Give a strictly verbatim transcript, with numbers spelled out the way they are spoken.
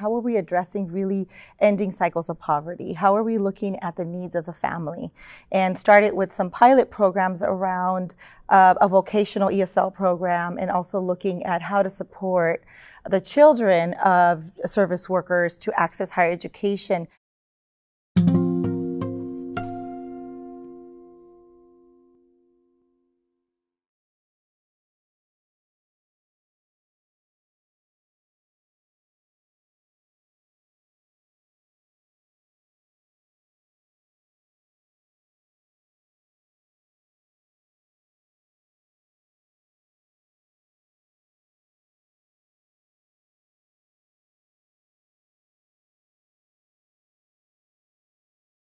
how are we addressing really ending cycles of poverty? How are we looking at the needs of the family? And started with some pilot programs around uh, a vocational E S L program, and also looking at how to support the children of service workers to access higher education.